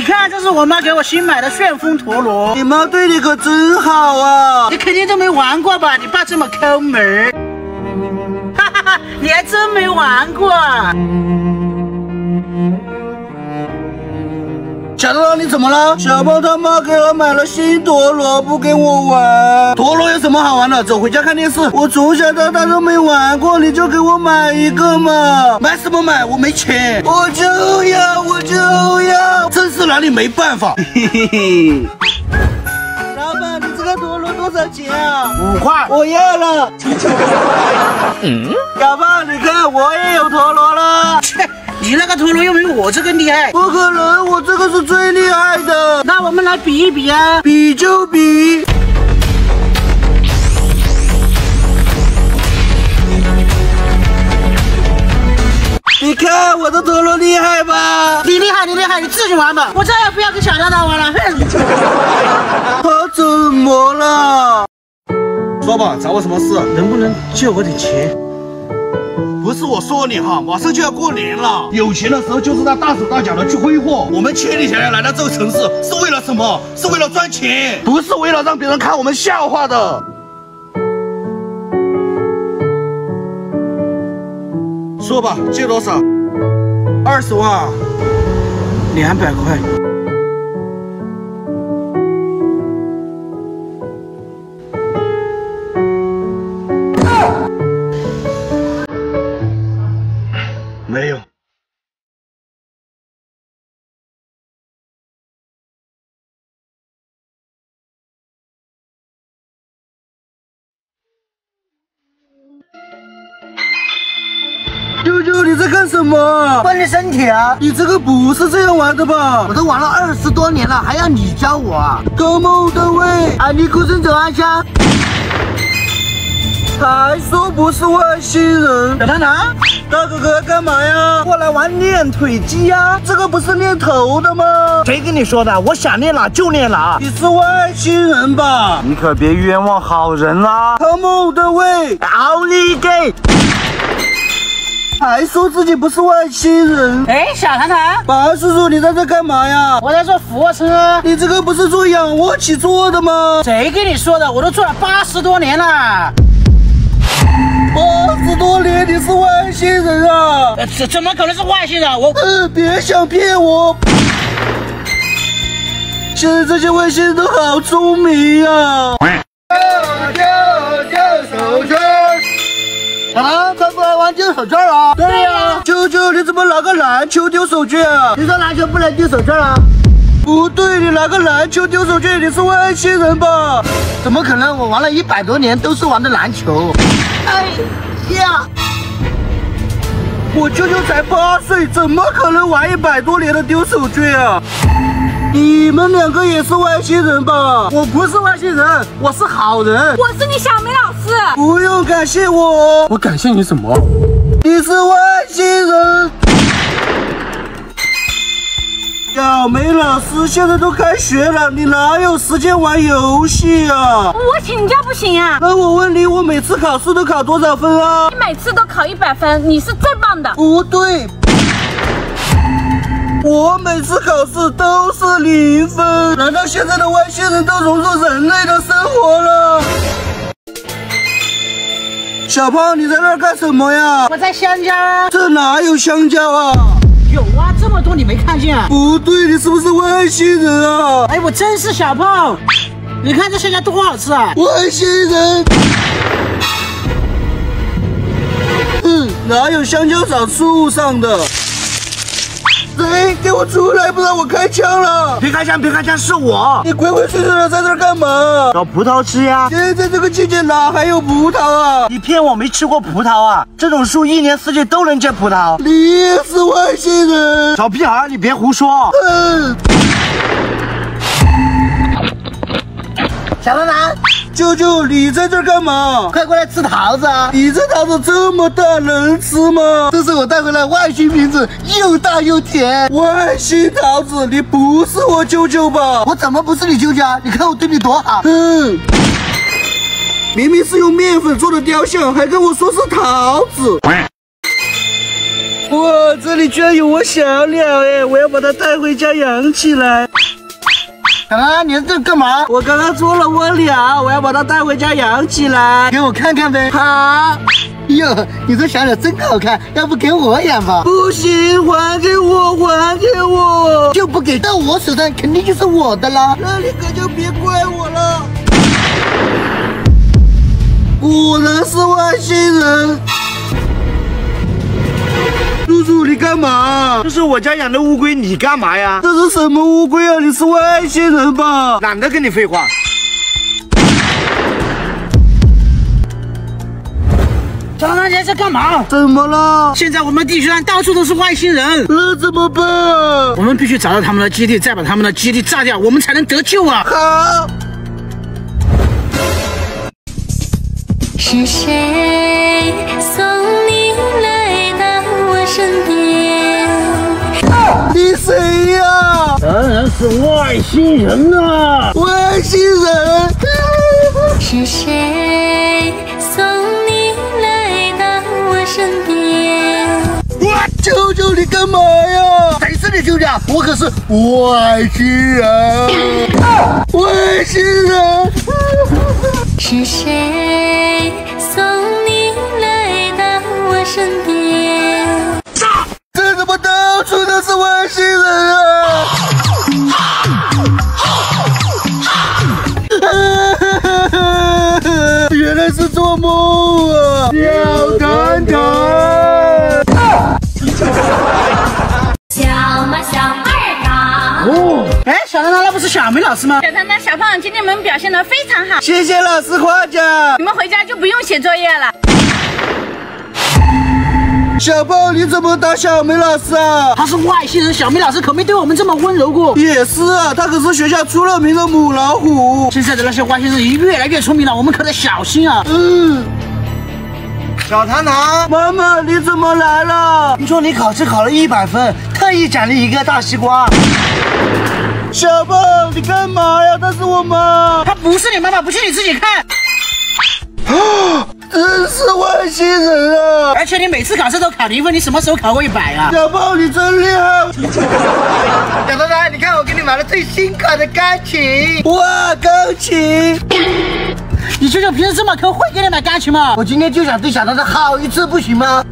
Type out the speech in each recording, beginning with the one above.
你看，这是我妈给我新买的旋风陀螺。 你妈对你可真好啊！ 你肯定都没玩过吧？你爸这么抠门儿，哈哈哈！你还真没玩过。 小东，你怎么了？小胖他妈给我买了新陀螺，不给我玩。陀螺有什么好玩的？走回家看电视。我从小到大都没玩过，你就给我买一个嘛！买什么买？我没钱。我就要！真是拿你没办法。嘿嘿嘿。老板，你这个陀螺多少钱啊？5块。我要了。小胖，你看我也有陀螺了。 切，你那个陀螺又没我这个厉害。 不可能，我这个是最厉害的。 那我们来比一比啊！ 比就比。你看我的陀螺厉害吧？ 你厉害，你自己玩吧，我再也不要跟小蛋蛋玩了。 他怎么了？说吧，找我什么事？ 能不能借我点钱？ 不是我说你哈，马上就要过年了，有钱的时候就是在大手大脚的去挥霍。我们千里迢迢来到这个城市，是为了什么？是为了赚钱，不是为了让别人看我们笑话的。说吧，借多少？20万 ，200块。 没有。舅舅，你在干什么？ 锻炼身体啊！ 你这个不是这样玩的吧？ 我都玩了20多年了，还要你教我啊？ 高梦的位， 安妮孤身走暗巷， 还说不是外星人。 小蛋蛋， 大哥哥干嘛呀？ 过来玩练腿肌呀！ 这个不是练头的吗？ 谁跟你说的？我想练了就练了。 你是外星人吧？ 你可别冤枉好人啦！ 高梦的位， 奥利给！ 还说自己不是外星人。 哎，小蛋蛋， 保安叔叔，你在这干嘛呀？ 我在做俯卧撑啊。 你这个不是做仰卧起坐的吗？ 谁跟你说的？我都做了80多年了。 80多年，你是外星人啊？ 怎么可能是外星人？我别想骗我！现在这些外星人都好聪明啊！救手绢！ 小狼，快过来玩丢手绢啊！ 对呀， 舅舅，你怎么拿个篮球丢手绢啊？ 你说篮球不能丢手绢啊？ 不对，你拿个篮球丢手绢，你是外星人吧？ 怎么可能？我玩了100多年，都是玩的篮球。哎呀！ 我舅舅才8岁，怎么可能玩100多年的丢手绢啊？你们2个也是外星人吧？ 我不是外星人，我是好人。 我是你小梅老师。 不用感谢我。 我感谢你什么？ 你是外星人。小梅老师，现在都开学了，你哪有时间玩游戏啊？ 我请假不行啊？ 那我问你，我每次考试都考多少分啊？ 你每次都考100分，你是最棒的。 不对。我每次考试都是0分，难道现在的外星人都融入人类的生活了？小胖，你在那儿干什么呀？ 我在香蕉。 这哪有香蕉啊？ 有啊，这么多你没看见啊？ 不对，你是不是外星人啊？ 哎，我真是小胖，你看这香蕉多好吃啊！ 外星人。哪有香蕉长树上的？谁给我出来，不然我开枪了！ 别开枪，别开枪，是我！ 你鬼鬼祟祟的在这儿干嘛？ 找葡萄吃呀！ 现在这个季节哪还有葡萄啊？ 你骗我没吃过葡萄啊？这种树1年4季都能结葡萄。 你也是外星人！ 小屁孩，你别胡说！小蛋蛋， 舅舅，你在这儿干嘛？ 快过来吃桃子啊！ 你这桃子这么大，能吃吗？ 这是我带回来外星品种，又大又甜。 外星桃子，你不是我舅舅吧？ 我怎么不是你舅舅啊？你看我对你多好。 明明是用面粉做的雕像，还跟我说是桃子。 哇，这里居然有我小鸟哎！我要把它带回家养起来。 小兰，你这干嘛？ 我刚刚捉了窝鸟，我要把它带回家养起来。 给我看看呗。 好。 哟，你这小鸟真好看，要不给我养吧？ 不行，还给我，还给我！ 就不给到我手上，肯定就是我的啦。 那你可就别怪我了。果然是外星人。叔叔，你干嘛？ 这是我家养的乌龟，你干嘛呀？ 这是什么乌龟啊？你是外星人吧？ 懒得跟你废话。 张大姐在干嘛？ 怎么了？ 现在我们地球上到处都是外星人， 那怎么办？ 我们必须找到他们的基地，再把他们的基地炸掉，我们才能得救啊！ 好。 是谁送你来到我身边？ 你谁呀？ 当然是外星人啊！ 外星人。 是谁送你来到我身边？ 舅舅，你干嘛呀？ 谁是你舅舅？我可是外星人。 外星人。 是谁送你来到我身边？ 这怎么到处都是外星人啊？原来是做梦啊！小团团。 小马小二郎。 哦，哎，小团团，那不是小梅老师吗？ 小团团、小胖，今天你们表现得非常好， 谢谢老师夸奖。 你们回家就不用写作业了。 小胖，你怎么打小梅老师啊？ 他是外星人，小梅老师可没对我们这么温柔过。 也是啊，他可是学校出了名的母老虎。 现在的那些外星人已经越来越聪明了，我们可得小心啊！ 小糖糖， 妈妈，你怎么来了？ 听说你考试考了100分，特意奖励一个大西瓜。 小胖，你干嘛呀？她是我妈。 她不是你妈妈，不信你自己看。 真是外星人啊！ 而且你每次考试都考0分，你什么时候考过100啊？ 小胖，你真厉害！ 小糖糖，你看我给你买了最新款的钢琴。 哇，钢琴！ 你舅舅平时这么抠，会给你买钢琴吗？ 我今天就想对小糖糖好一次，不行吗？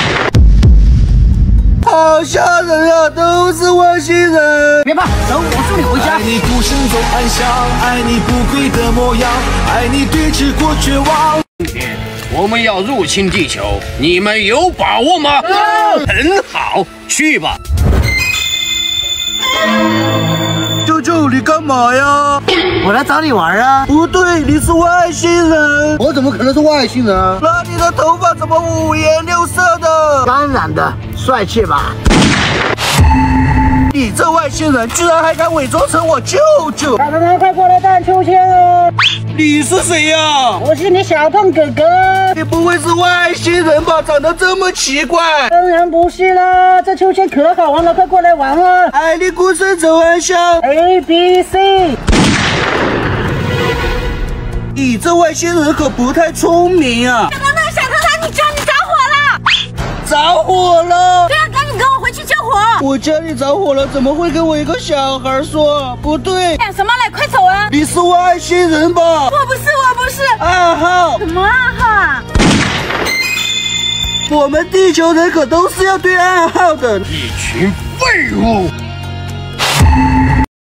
好吓人啊，都是外星人！ 别怕，走，我送你回家。 爱你孤身走暗巷，爱你不跪的模样，爱你对峙过绝望。 我们要入侵地球，你们有把握吗？很好，去吧。 舅舅，你干嘛呀？ 我来找你玩啊！ 不对，你是外星人。 我怎么可能是外星人啊？ 那你的头发怎么5颜6色的？ 当然的，帅气吧？ 你这外星人居然还敢伪装成我舅舅！ 小团团，快过来荡秋千哦！ 你是谁呀？ 我是你小胖哥哥。 你不会是外星人吧？长得这么奇怪。 当然不是啦，这秋千可好玩了，快过来玩啊！ 爱你孤身走暗巷 ABC。 你这外星人可不太聪明啊！ 小团团，小团团，你着火了！ 着火了！ 对啊，赶紧跟我回去救火！ 我家里着火了，怎么会跟我一个小孩说？不对， 干什么嘞？快走啊！ 你是外星人吧？ 我不是，我不是。 暗号？ 什么暗号啊？ 我们地球人可都是要对暗号的。 一群废物！